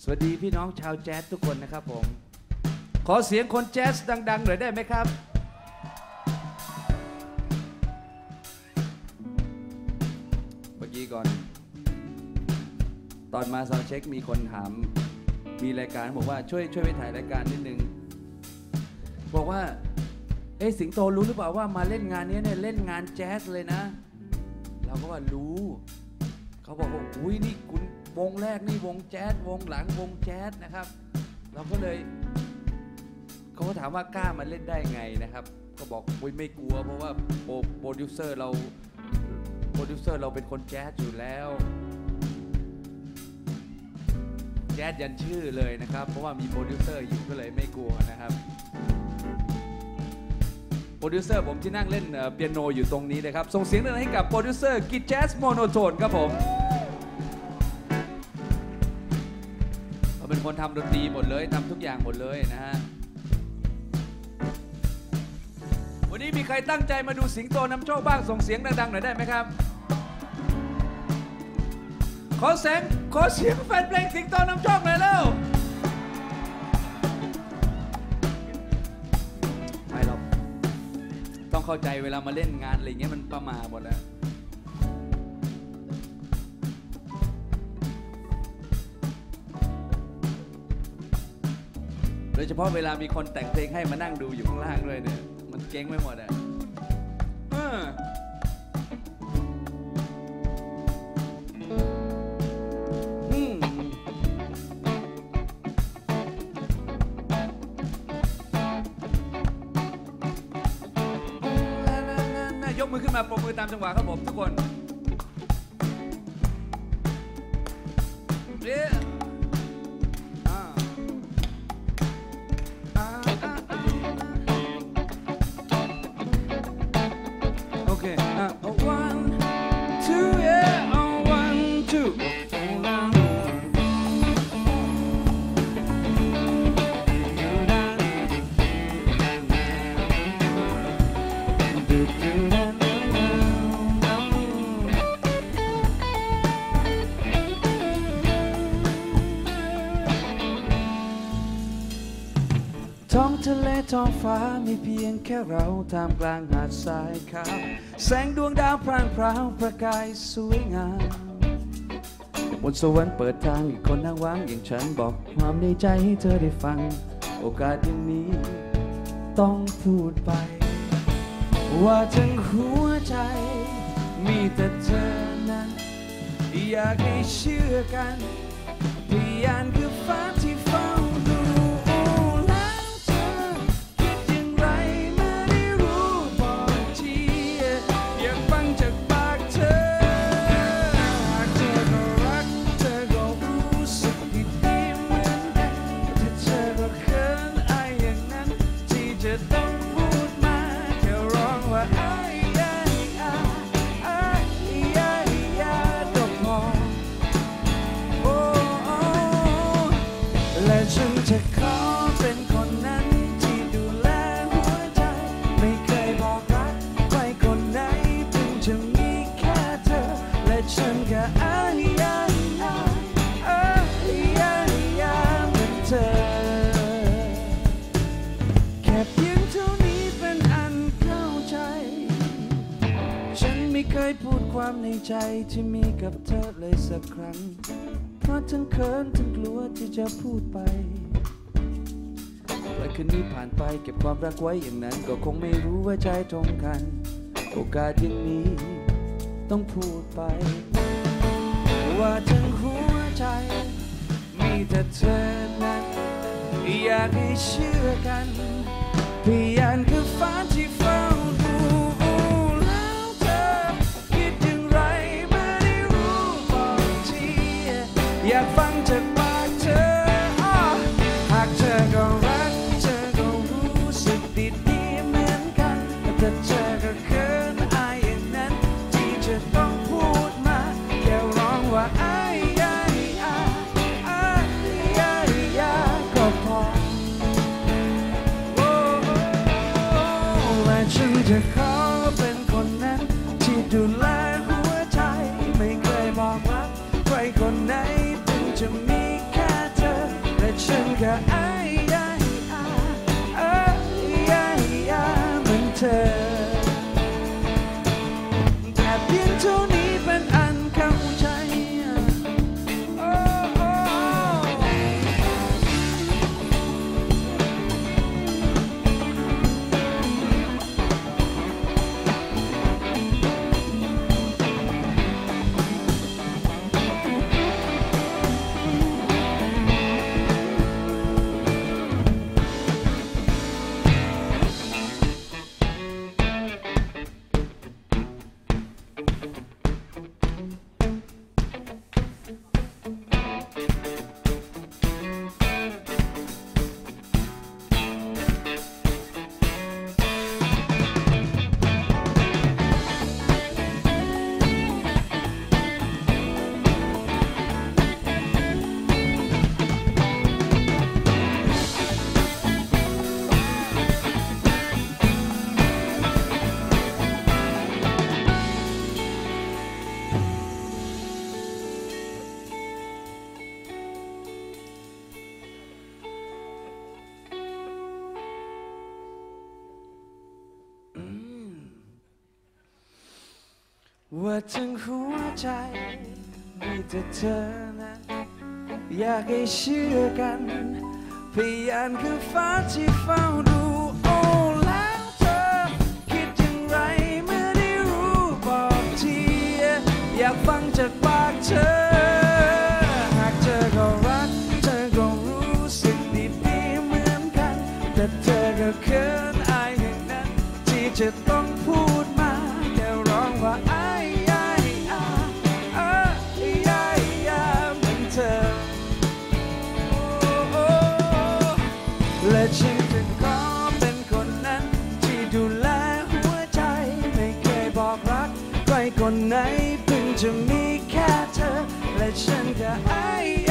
วัสดีพี่น้องชาวแจ๊สทุกคนนะครับผมขอเสียงคนแจ๊สดังๆหน่อยได้ไหมครับเมื่อกี้ก่อนตอนมาซาวด์เช็คมีคนถามมีรายการบอกว่าช่วยไปถ่ายรายการนิดนึงบอกว่าสิงโตรู้หรือเปล่าว่ามาเล่นงานนี้เนี่ยเล่นงานแจ๊สเลยนะเราก็ว่ารู้เขาบอกว่าอุ้ยนี่คุณวงแรกนี่วงแจ๊สวงหลังวงแจ๊สนะครับเราก็เลยเขาก็ถามว่ากล้ามาเล่นได้ไงนะครับก็บอกอุ้ยไม่กลัวเพราะว่าโปรดิวเซอร์เราเป็นคนแจ๊สอยู่แล้วแจ๊สยันชื่อเลยนะครับเพราะว่ามีโปรดิวเซอร์อยู่ก็เลยไม่กลัวนะครับโปรดิวเซอร์ผมที่นั่งเล่นเปียโนอยู่ตรงนี้นะครับส่งเสียงดังให้กับโปรดิวเซอร์กิจแจ๊สโมโนโทนครับผมเขาเป็นคนทำดนตรีหมดเลยทำทุกอย่างหมดเลยนะฮะวันนี้มีใครตั้งใจมาดูสิงโตนำโชคบ้างส่งเสียงดังๆหน่อยได้ไหมครับขอเสียงแฟนเพลงสิงโตนำโชคหน่อยเร็วไม่หรอกต้องเข้าใจเวลามาเล่นงานอะไรเงี้ยมันประมาหมดแล้วโดยเฉพาะเวลามีคนแต่งเพลงให้มานั่งดูอยู่ข้างล่างด้วยเนี่ยมันเก่งไม่หมดอ่ะยกมือขึ้นมาปรบมือตามจังหวะครับผมทุกคนโอเคone two yeah one twoท้องทะเลท้องฟ้ามีเพียงแค่เราท่ามกลางหาดทรายขาวแสงดวงดาวพร่างพราวประกายสวยงามบนสวรรค์เปิดทางอีกคนนั่งว่างอย่างฉันบอกความในใจให้เธอได้ฟังโอกาสอย่างนี้ต้องพูดไปว่าทั้งหัวใจมีแต่เธอนั้นอยากให้เชื่อกันพยานคือฟ้าที่เฝ้าดูฉันจะขอเป็นคนนั้นที่ดูแลหัวใจไม่เคยบอกรักใครคนไหนเพิ่งจะมีแค่เธอและฉันก็เหมือนเธอแค่เพียงเท่านี้เป็นอันเข้าใจฉันไม่เคยพูดความในใจที่มีกับเธอเลยสักครั้งเพราะทั้งเขินทั้งกลัวที่จะพูดไปและคืนนี้ผ่านไปเก็บความรักไว้อย่างนั้นก็คงไม่รู้ว่าใจตรงกันโอกาสอย่างนี้ต้องพูดไปว่าทั้งหัวใจมีแต่เธอนั้นอยากให้เชื่อกันพยานคือฟ้าที่เฝ้าดูแล้วเธอคิดอย่างไรไม่ได้รู้บอกทีอยากฟังจากปากเธอหากเธอก็รักเธอก็รู้สึกดีเหมือนกันแต่เธอก็เขินอายอย่างนั้นที่จะต้องพูดมาแค่ร้องว่าก็พอและฉันจะขอเป็นคนนั้นที่ดูแลหัวใจไม่เคยบอกรักใครคนไหนเพิ่งจะมีแค่เธอว่าทั้งหัวใจมีแต่เธอนะอยากให้เชื่อกันพยานคือฟ้าที่เฝ้าดูโอ้แล้วเธอคิดอย่างไรเมื่อได้รู้บอกทีอยากฟังจากปากเธอหากเธอก็รักเธอก็รู้สึกดีๆเหมือนกันแต่เธอก็เขินอายอย่างนั้นที่จะต้องพูดมาแค่ร้องว่าอายเหมือนเธอและฉันจะขอเป็นคนนั้นที่ดูแลหัวใจไม่เคยบอกรักใครคนไหนเพิ่งจะมีแค่เธอและฉันจะ